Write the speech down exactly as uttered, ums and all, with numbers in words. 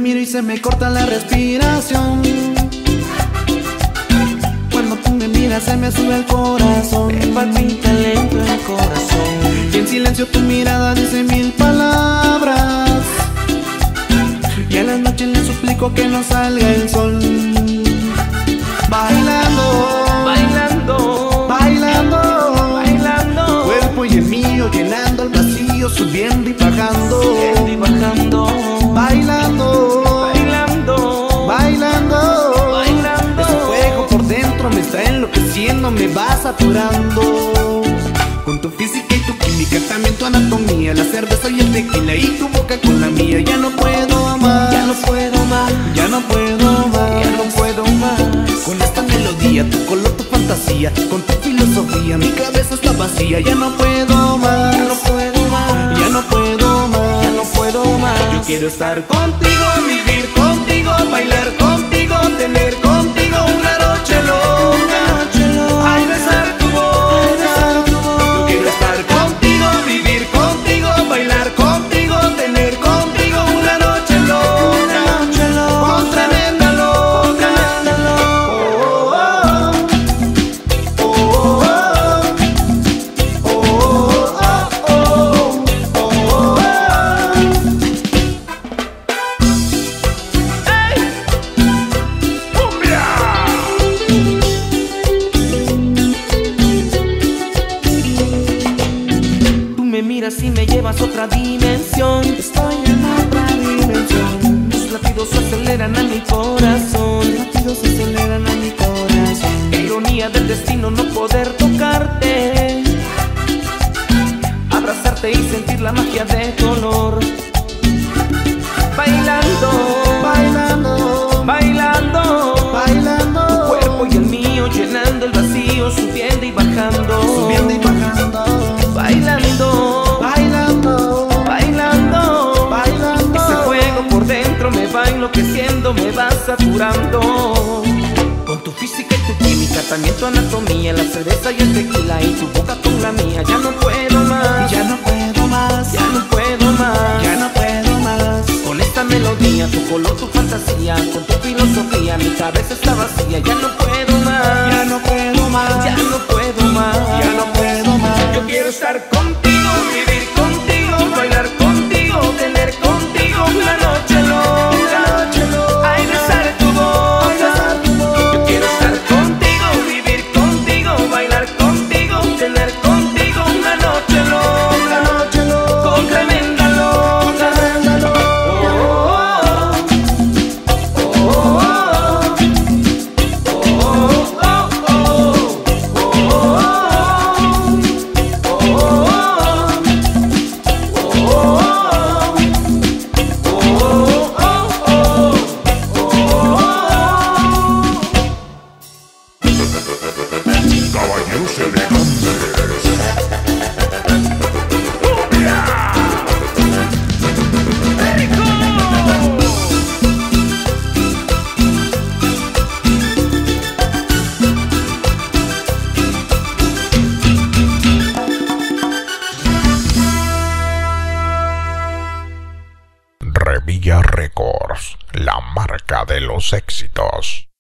miro y se me corta la respiración. Cuando tú me miras se me sube el corazón. Me palpita lento el corazón. Y en silencio tu mirada dice mil palabras. Y a la noche le suplico que no salga el sol. Bailando, Bailando, bailando, bailando, cuerpo y el mío llenando el vacío, subiendo y bajando. subiendo y bajando. Bailando, Bailando, bailando, bailando. ese fuego por dentro me está enloqueciendo, me va saturando. Con tu física y tu química, también tu anatomía, la cerveza y el tequila y tu boca con la mía. Ya no puedo más, Ya no puedo más, ya no puedo más, ya no puedo más. con esta melodía, tu color, tu fantasía, con tu filosofía, mi cabeza está vacía. Ya no puedo más, Ya no puedo más, ya no puedo más, ya no puedo más. Yo quiero estar contigo, vivir contigo, bailar contigo, tener contigo una noche loca. Ay, besar tu boca. Yo quiero estar contigo, vivir contigo, bailar contigo, tener contigo una noche loca. Con tremenda loca. Oh, oh, oh, oh, oh, oh, oh, oh. Tú me miras y me llevas a otra dimensión. Estoy en otra dimensión. Tus latidos aceleran a mi corazón. Los latidos aceleran a mi corazón. Qué ironía del destino no poder tocarte, abrazarte y sentir la magia de tu olor. Bailando, Bailando, bailando, bailando, tu cuerpo y el mío llenando el vacío, subiendo y bajando. subiendo y bajando. Bailando, Bailando, bailando, bailando. ese fuego por dentro me va enloqueciendo, me va saturando. Con tu física y tu química, también tu anatomía, la cerveza y el tequila y tu boca con la mía. Ya no puedo más, Ya no puedo más, ya no puedo más. ya no puedo más. Con esta melodía, tu color, tu fantasía, con tu filosofía, mi cabeza está vacía. Ya no puedo más, Ya no puedo más, ya no puedo más. ya no puedo más. Yo quiero estar contigo, vivir contigo, bailar contigo, tener contigo una noche loca. Ay, besar tu boca. Yo quiero estar contigo, vivir contigo, bailar contigo, tener contigo una noche loca. Con tremenda loca. Oh, oh, oh, oh, Caballeros elegantes. Revilla Records, la marca de los éxitos.